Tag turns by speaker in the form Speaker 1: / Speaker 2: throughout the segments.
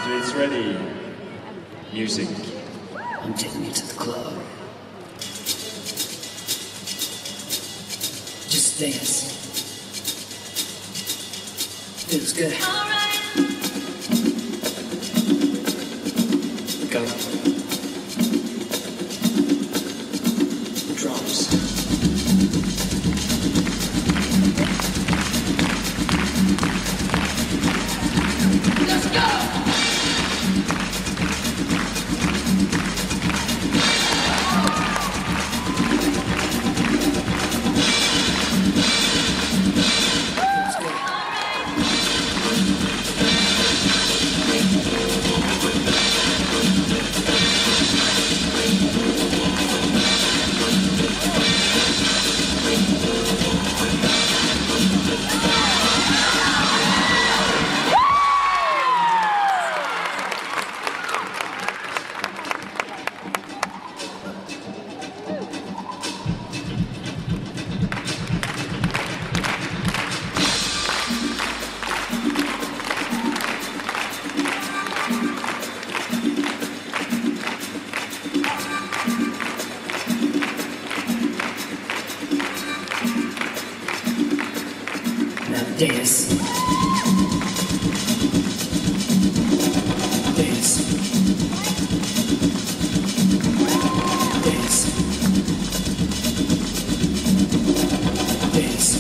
Speaker 1: So it's ready. Music.
Speaker 2: I'm taking you to the club. Just dance. Feels good. All right. Go. Drums. Let's go. Dance. Dance. Dance. Dance.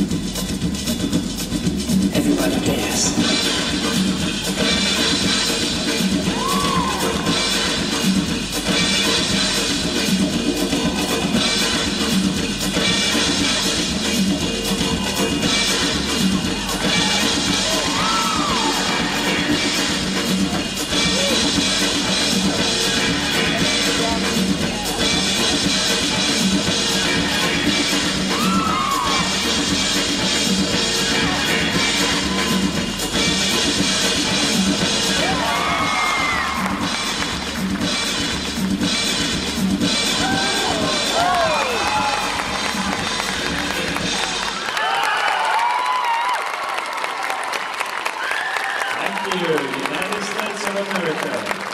Speaker 2: Everybody dance.
Speaker 1: Thank you, United States of America.